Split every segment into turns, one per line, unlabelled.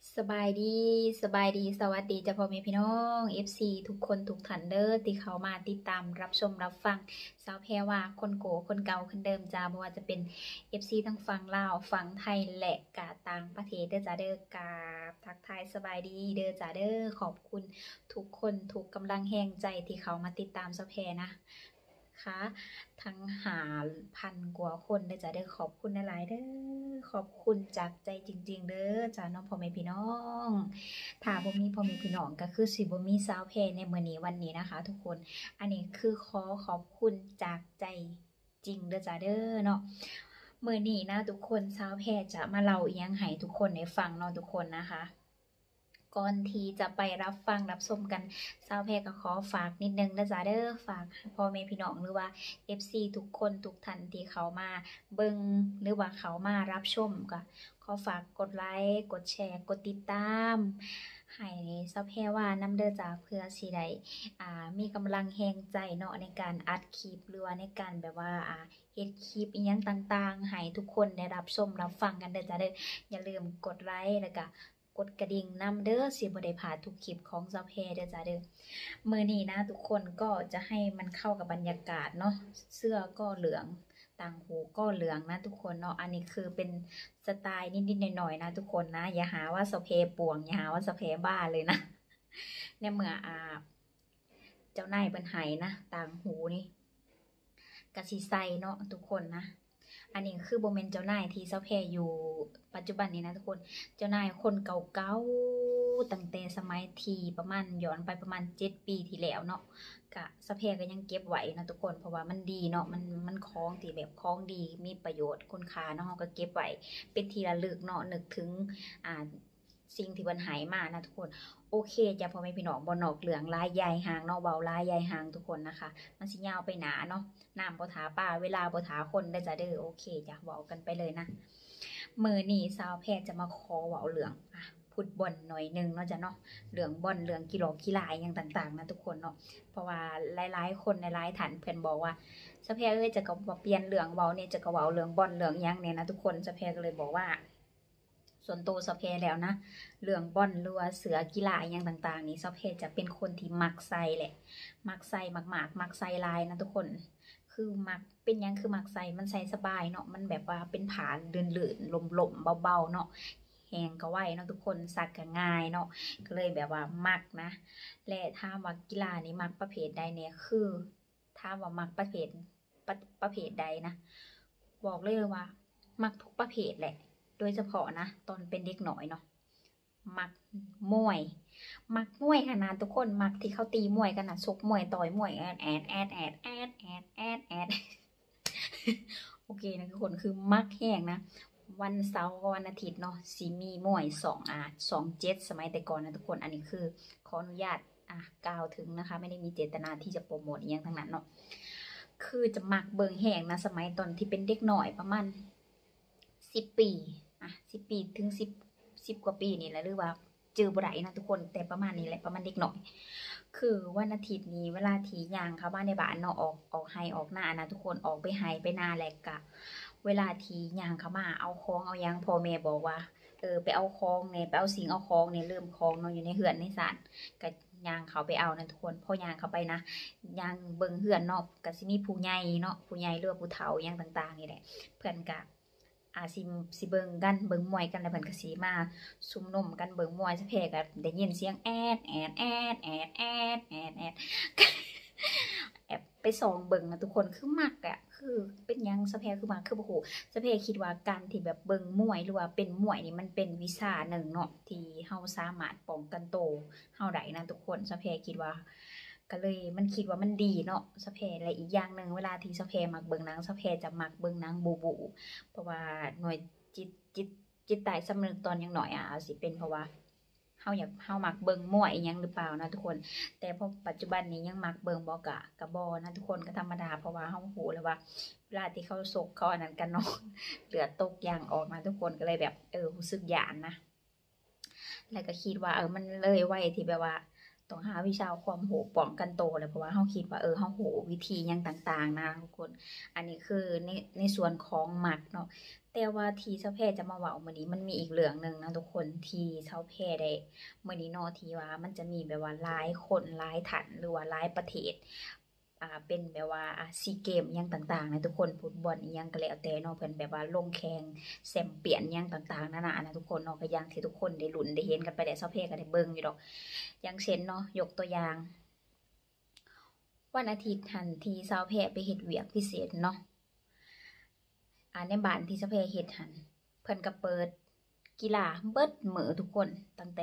สบายดีสบายดีสวัสดีจ้าพ่อแม่พี่น้อง FC ทุกคนทุกท่านเด้อที่เขามาติดตามรับชมรับฟังสาวแพรว่าคนโกคนเก่าคนเดิมจ้าบ่ว่าจะเป็น FC ทั้งฝั่งลาวฝั่งไทยและกาต่างประเทศเด้อจ้าเด้อกาทักทายสบายดีเด้อจ้าเด้อขอบคุณทุกคนทุกกำลังแห่งใจที่เขามาติดตามสาวแพรนะคะทั้ง5,000 กว่าคนเด้อจ้าเด้อขอบคุณหลายๆเด้อขอบคุณจากใจจริงๆเด้อจ้าน้องพ่อแม่พี่น้องถ้าบ่มีพ่อแม่พี่น้องก็คือสิบ่มีสาวแพรในมื้อนี้วันนี้นะคะทุกคนอันนี้คือขอขอบคุณจากใจจริงเด้อจ้าเด้อเนาะมื้อนี้นะทุกคนสาวแพรจะมาเล่าอีหยังให้ทุกคนได้ฟังเนาะทุกคนนะคะก่อนที่จะไปรับฟังรับชมกันสาวแพรก็ขอฝากนิดนึงนะจ๊ะเด้อฝากพ่อแม่พี่น้องหรือว่า FC ทุกคนทุกท่านที่เขามาเบิ่งหรือว่าเขามารับชมก็ขอฝากกดไลค์กดแชร์กดติดตามให้สาวแพรว่านำเด้อจ้าเพื่อสิได้มีกำลังแรงใจเนาะในการอัดคลิปหรือว่าในการแบบว่าเฮ็ดคลิปอีหยังต่างๆให้ทุกคนได้รับชมรับฟังกันเด้อจ้าเด้ออย่าลืมกดไลค์แล้วก็กดกระดิ่งนำเด้อสิบ่ได้พลาดทุกคลิปของสาวแพรเด้อจ้าเด้อมื้อนี้นะทุกคนก็จะให้มันเข้ากับบรรยากาศเนาะเสื้อก็เหลืองต่างหูก็เหลืองนะทุกคนเนาะอันนี้คือเป็นสไตล์นิดๆหน่อยๆนะทุกคนนะอย่าหาว่าสาวแพรป่วงอย่าหาว่าสาวแพรบ้าเลยนะในเมื่อเจ้านายเพิ่นให้นะต่างหูนี่กะสิใส่เนาะทุกคนนะอันนี้คือโบเมนเจ้านายที่สาวแพรอยู่ปัจจุบันนี้นะทุกคนเจ้านายคนเก่าๆตั้งแต่สมัยที่ประมาณย้อนไปประมาณ7 ปีที่แล้วเนาะกะสาวแพรก็ยังเก็บไว้นะทุกคนเพราะว่ามันดีเนาะมันของที่แบบของดีมีประโยชน์คุณค่าเนาะเราก็เก็บไว้เป็นที่ระลึกเนาะนึกถึงสิ่งที่เพิ่นให้มานะทุกคนโอเคจ้ะพ่อแม่พี่น้องบ่นอกเรื่องลายใหญ่หางเนาะเว้าลายใหญ่หางทุกคนนะคะมันสิยาวไปหนาเนาะน้ำบ่ถาปลาเวลาบ่ถาคนได้จ้ะเด้อโอเคจ้ะเว้ากันไปเลยนะมื้อนี้สาวแพทย์จะมาขอเว้าเรื่องฟุตบอลหน่อยนึงเนาะจ้ะเนาะเรื่องบอลเรื่องกีฬาอย่างต่างๆนะทุกคนเนาะเพราะว่าหลายๆคนหลายๆท่านเพิ่นบอกว่าสาวแพทย์เอ้ยจะก็บ่เปลี่ยนเรื่องเว้าเนี่ยจะก็เว้าเรื่องบอลเรื่องหยังเนี่ยนะทุกคนสาวแพทย์ก็เลยบอกว่าส่วนตัวสาวแพรแล้วนะเรื่องบอลหรือว่าเสือกีฬาอย่างต่างๆนี่สาวแพรจะเป็นคนที่มักใส่แหละมักใส่มากๆมักใส่ลายนะทุกคนคือมักเป็นยังคือมักใส่มันใส่สบายเนาะมันแบบว่าเป็นผ้าลื่นๆลมๆเบาๆเนาะแหงก็ไหวเนาะทุกคนซักก็ง่ายเนาะก็เลยแบบว่ามักนะและถ้าว่ากีฬานี้มักประเภทใดเนี่ยคือถ้าว่ามักประเภทใดนะบอกเลยว่ามักทุกประเภทแหละ โดยเฉพาะนะตอนเป็นเด็กหน่อยเนาะมักมวยมักมวยขนาดทุกคนมักที่เขาตีมวยกันนะชกมวยต่อยมวยแอดโอเคนะทุกคนคือมักแห้งนะวันเสาร์กับวันอาทิตย์เนาะสีมีมวย27สมัยแต่ก่อนนะทุกคนอันนี้คือขออนุญาตกล่าวถึงนะคะไม่ได้มีเจตนาที่จะโปรโมทอย่างทั้งนั้นเนาะคือจะมักเบิงแห้งนะสมัยตอนที่เป็นเด็กหน่อยประมาณ10 ปี10 ปีถึงสิบกว่าปีนี่แหละหรือว่าเจอบ่ได้นะทุกคนแต่ประมาณนี้แหละประมาณเด็กหน่อยคือวันอาทิตย์นี้เวลาที่ย่างเข้าบ้านในบ้านเนาะออกไห้ออกหน้านะทุกคนออกไปไห้ไปนาแหละกะเวลาที่ย่างเข้ามาเอาของเอายังพ่อแม่บอกว่าไปเอาของเนี่ยไปเอาสิ่งเอาของเนี่ยเริ่มของเนาะอยู่ในเหือนในศาลก็ย่างเขาไปเอานะทุกคนพอย่างเข้าไปนะย่างเบิ่งเหือนเนาะก็สิมีผู้ใหญ่เนาะผู้ใหญ่หรือว่าผู้เฒ่าอย่างต่างๆนี่แหละเพื่อนกะสิเบิ่งกันเบิ่งมวยกันแล้วเพิ่นก็สิมาซุ่มนุมกันเบิ่งมวยซะแพ้ก็ได้ยินเสียงแอบไปส่องเบิ่งนะทุกคนคือมักคือเป็นหยังซะแพ้คือมักคือบ่ฮู้ซะแพ้คิดว่าการที่แบบเบิ่งมวยหรือว่าเป็นมวยนี่มันเป็นวิชาหนึ่งเนาะที่เฮาสามารถป้องกันตัวเฮาได้นะทุกคนซะแพ้คิดว่าก็เลยมันคิดว่ามันดีเนาะสะเพและอีกอย่างหนึ่งเวลาที่สะเพมักเบิ่งหนังสะเพจะมักเบิ่งหนังบูเพราะว่าหน่วยจิตจิตจิตใต้สำนึกตอนยังหน่อยสิเป็นเพราะว่าเฮามักเบิ่งมวยอีหยังหรือเปล่านะทุกคนแต่พอปัจจุบันนี้ยังมักเบิ่งบ่กะบ่นะทุกคนก็ธรรมดาเพราะว่าเฮาฮู้แล้วว่าเวลาที่เขาซกเขาอันนั้นกันเนาะเลือดตกยางออกนะทุกคนก็เลยแบบรู้สึกหยานนะแล้วก็คิดว่ามันเลยไว้ที่แบบว่าต้องหาวิชาความรู้ป้องกันตัวเลยเพราะว่าเฮาคิดว่าเฮารู้วิธีหยังต่างๆนะทุกคนอันนี้คือในส่วนของมักเนาะแต่ว่าที่เซาแพร่จะมาเว้ามื้อนี้มันมีอีกเรื่องหนึ่งนะทุกคนที่เซาแพร่ได้มื้อนี้เนาะที่ว่ามันจะมีแบบว่าหลายคนหลายท่านหรือว่าหลายประเทศเป็นแบบว่าซีเกมอิหยังต่างๆนะทุกคนฟุตบอลอิหยังก็แล้วแต่เนาะเพิ่นแบบว่าลงแข่งแชมเปี้ยนอิหยังต่างๆนานานะทุกคนเนาะก็อย่างที่ทุกคนได้ลุ้นได้เห็นกันไปแล้วเซาแพร่ก็ได้เบิ่งอยู่ดอกอย่างเช่นเนาะยกตัวอย่างวันอาทิตย์หั้นที่เซาแพร่ไปเฮ็ดเวียกพิเศษเนาะในบ้านที่เซาแพร่เฮ็ดหั้นเพิ่นก็เปิดกีฬาเบิดมื้อทุกคนตั้งแต่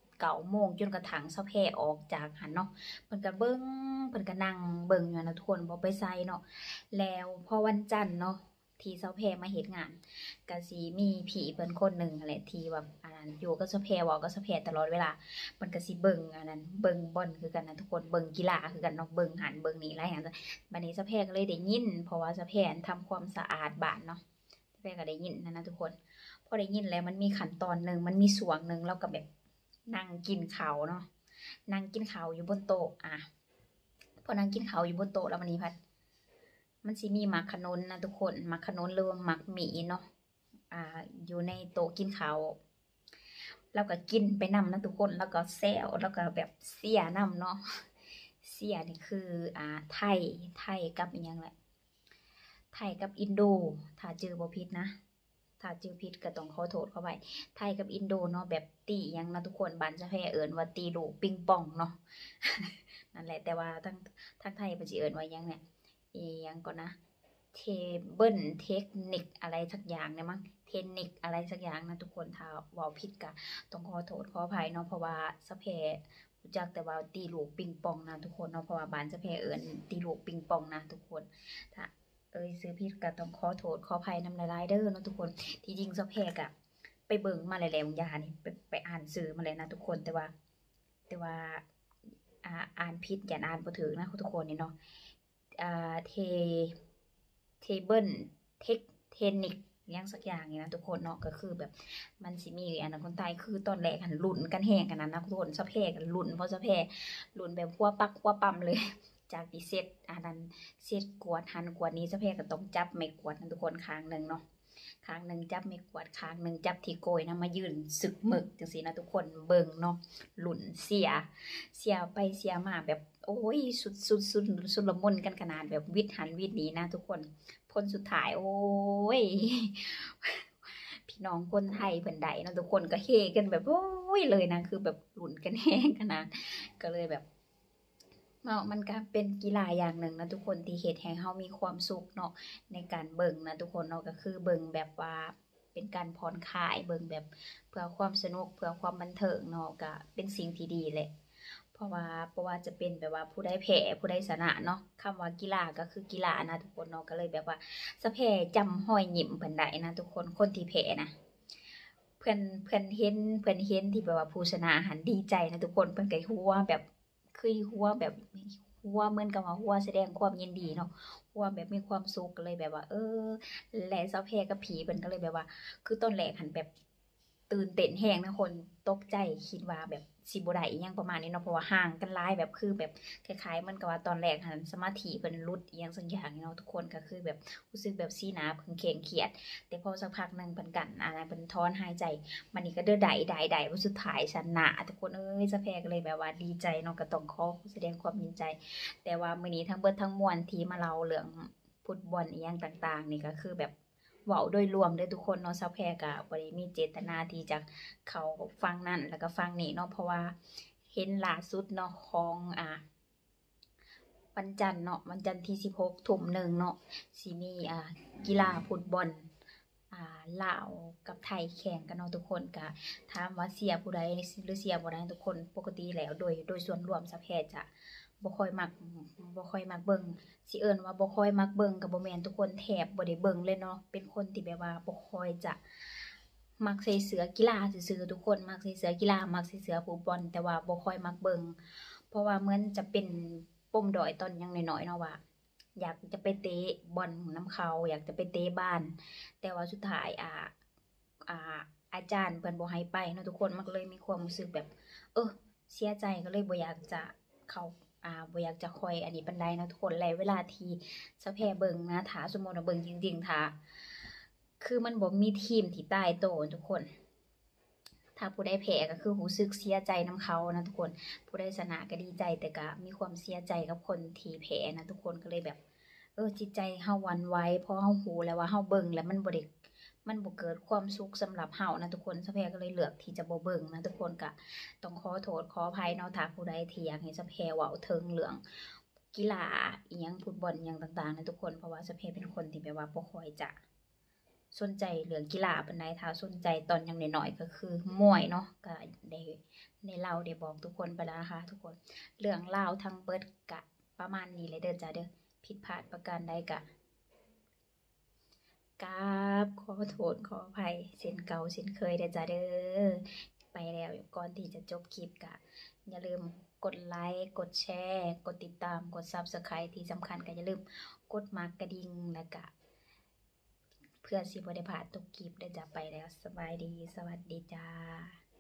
9 โมงจนกระทั่งเซาแพร่ออกจากหั้นเนาะเพิ่นก็เบิ่งเพิ่นก็นั่งเบิ่งอยู่นะทุกคนบ่ไปไสเนาะแล้วพอวันจันทร์เนาะที่เซาแพร่มาเฮ็ดงานก็สิมีพี่เพิ่นคนหนึ่งนั่นแหละที่แบบอันนั้นอยู่กับเซาแพร่เว้ากับเซาแพร่ตลอดเวลามันก็สิเบิ่งอันนั้นเบิ่งบอลคือกันนะทุกคนเบิ่งกีฬาคือกันเนาะเบิ่งหันเบิ่งนี่หลายอย่างบัดนี้เซาแพร่ก็เลยได้ยินเพราะว่าเซาแพร่ทำความสะอาดบ้านเนาะเซาแพร่ก็ได้ยินนะทุกคนพอได้ยินแล้วมันมีขั้นตอนหนึ่งมันมีส่วนหนึ่งแล้วก็แบบนั่งกินข้าวเนาะนั่งกินข้าวอยู่บนโต๊ะพอนั่งกินข้าวอยู่บนโต๊ะแล้วมันนี้พัดมันสิมีหมากขนุนนะทุกคนหมากขนุนหรือว่าหมากหมี่เนาะอยู่ในโต๊ะกินข้าวแล้วก็กินไปนำนะทุกคนแล้วก็แซวแล้วก็แบบเสียนำเนาะเสียนี่คือไทยกับอีหยังแหละไทยกับอินโดถ้าจื่อบ่ผิดนะถ้าจื่อผิดก็ต้องขอโทษเข้าไปไทยกับอินโดเนาะแบบตีหยังนะทุกคนบ้านจะแพ้เอิ้นว่าตีลูกปิงปองเนาะ นั่นแหละแต่ว่าทั้งไทยเพิ่นสิเอิ้นว่าหยังเนี่ยอีหยังก่อนนะเทเบิลเทคนิคอะไรสักอย่างเนี่ยมั้งเทคนิคอะไรสักอย่างนะทุกคนถ้าเว้าผิดก็ต้องขอโทษขออภัยเนาะเพราะว่าสะแพรู้จักแต่ว่าตีลูกปิงปองนะทุกคนเนาะเพราะว่าบ้านสะแพเอิ้นตีลูกปิงปองนะทุกคนถ้าซื้อผิดก็ต้องขอโทษขออภัยนำหลายๆเด้อเนาะทุกคนที่จริงสะแพก็ไปเบิ่งมาแล้วๆอย่างนี่ไปอ่านสื่อมาแล้วนะทุกคนแต่ว่าอ่านผิดอย่าอ่านบ่ถูกนะทุกคนนี่เนาะเทเบิลเทคนิคยังสักอย่างนี่นะทุกคนเนาะก็คือแบบมันสิมีอันนั้นคนไทยคือตอนแรกหันลุ้นกันแห้งกันนะทุกคนสะแพกันลุ้นเพราะสะแพลุ้นแบบหัวปักหัวปั๊มเลยจากที่เซตอันนั้นเซตกวดหันกวดนี้สะแพก็ต้องจับไม้กวดนะทุกคนข้างนึงเนาะข้างนึงจับไม้กวาดข้างนึงจับที่โกยนะมายืนสึกหมึกจังซี่นะทุกคนเบิ่งเนาะลุ้นเสียไปเสียมาแบบโอ้ยสุดละมุนกันขนาดแบบวิทย์หันวิทย์นี้นะทุกคนผลสุดท้ายโอ้ยพี่น้องคนไทยเพิ่นได้นะทุกคนก็เฮกันแบบโอ้ยเลยนะคือแบบลุ้นกันแฮงขนาดก็เลยแบบมันก็เป็นกีฬาอย่างหนึ่งนะทุกคนที่เฮ็ดให้เฮามีความสุขเนาะในการเบิ่งนะทุกคนเนาะก็คือเบิ่งแบบว่าเป็นการผ่อนคลายเบิ่งแบบเพื่อความสนุกเพื่อความบันเทิงเนาะก็เป็นสิ่งที่ดีแหละเพราะว่าจะเป็นแบบว่าผู้ใดแพ้ผู้ใดชนะเนาะคำว่ากีฬาก็คือกีฬานะทุกคนเนาะก็เลยแบบว่าสะแพ้จำห้อยยิ้มเพิ่นได้นะทุกคนที่แพ้นะเพิ่นเห็นที่แบบว่าผู้ชนะหันดีใจนะทุกคนเพิ่นก็ฮู้ว่าแบบคือฮู้ว่าแบบฮู้ว่าเหมือนกับว่าฮู้ว่าแสดงความยินดีเนาะฮู้ว่าแบบมีความสุขก็เลยแบบว่าและสะแพ้กับผีเพิ่นก็เลยแบบว่าคือตอนแรกหันแบบตื่นเต้นแฮงนะคนตกใจคิดว่าแบบสิบ่ได้อิหยังประมาณนี้เนาะเพราะว่าห่างกันหลายแบบคือแบบคล้ายๆเหมือนกับว่าตอนแรกหันสมาธิเพิ่นหลุดอิหยังสักอย่างเนาะทุกคนก็คือแบบรู้สึกแบบสีหน้าเพิ่นเคร่งเครียดแต่พอสักพักนึงเพิ่นกั้นเพิ่นถอนหายใจมันนี่ก็เด้อได้ว่าสุดท้ายชนะทุกคนสะแพก็เลยแบบว่าดีใจเนาะก็ต้องขอแสดงความยินใจแต่ว่ามื้อนี้ทั้งเบิดทั้งมวลที่มาเล่าเรื่องฟุตบอลอีหยังต่างๆนี่ก็คือแบบเว้าโดยรวมเด้อทุกคนเนาะสะแพก็บ่ได้มีเจตนาที่จะเข้าฟังนั้นแล้วก็ฟังนี้เนาะเพราะว่าเห็นล่าสุดเนาะของวันจันทร์เนาะวันจันทร์ที่16 ทุ่มหนึ่งเนาะสิมีกีฬาฟุตบอลลาวกับไทยแข่งกันเนาะทุกคนก็ถามว่าเชียร์ผู้ใดหรือเชียร์บ่ได้ทุกคนปกติแล้วโดยส่วนรวมสะแพจะบ่ค่อยมักเบิ่งสิเอิ้นว่าบ่ค่อยมักเบิ่งก็บ่แม่นทุกคนแทบบ่ได้เบิ่งเลยเนาะเป็นคนที่แบบว่าบ่ค่อยจะมักใส่เสื้อกีฬาซื่อๆทุกคนมักใส่เสื้อกีฬามักใส่เสื้อฟุตบอลแต่ว่าบ่ค่อยมักเบิ่งเพราะว่าเหมือนจะเป็นปมด้อยตอนยังน้อยๆเนาะว่าอยากจะไปเตะบอลนำเขาอยากจะไปเตะบ้านแต่ว่าสุดท้ายอาจารย์เพิ่นบ่ให้ไปเนาะทุกคนมันก็เลยมีความรู้สึกแบบเสียใจก็เลยบ่อยากจะเข้าบ่อยากจะคอยอันนี้ปานใดเนาะทุกคนและเวลาที่สะแพเบิ่งนะถ้าสมมุติว่าเบิ่งจริงๆถ้าคือมันบ่มีทีมที่ตายโตทุกคน ถ้าผู้ใดแพ้ก็คือรู้สึกเสียใจนํเขานะทุกคนผู้ใดชนะก็ดีใจแต่ก็มีความเสียใจกับคนที่แพ้นะทุกคนก็เลยแบบจิตใจเฮาหวั่นไหวเพราะเฮารู้แล้วว่าเฮาเบิ่งแล้วมันบ่ได้มันบ่เกิดความสุขสำหรับเฮานะทุกคนสะแพก็เลยเลือกที่จะบ่เบิ่งนะทุกคนก็ต้องขอโทษขออภัยเนาะถ้าผู้ใดที่อยากให้สะแพเว้าถึงเรื่องกีฬาอิหยังฟุตบอลอิหยังต่างๆนะทุกคนเพราะว่าสะแพเป็นคนที่แบบว่าบ่ค่อยจะสนใจเรื่องกีฬาปานใดถ้าสนใจตอนยังน้อยๆก็คือมวยเนาะก็ได้เล่าได้บอกทุกคนไปแล้วนะคะทุกคนเรื่องราวทั้งเบิดก็ประมาณนี้เลยเด้อจ้าเด้อผิดพลาดประการใดก็กราบขอโทษขออภัยเช่นเก่าเช่นเคยเด้อจ้าเด้อไปแล้วก่อนที่จะจบคลิปก็อย่าลืมกดไลค์กดแชร์กดติดตามกด Subscribe ที่สำคัญก็อย่าลืมกดมากระดิ่งแล้วก็เพื่อสิบ่ได้พลาดทุกคลิปเด้อจ้าไปแล้วสบายดีสวัสดีจ้า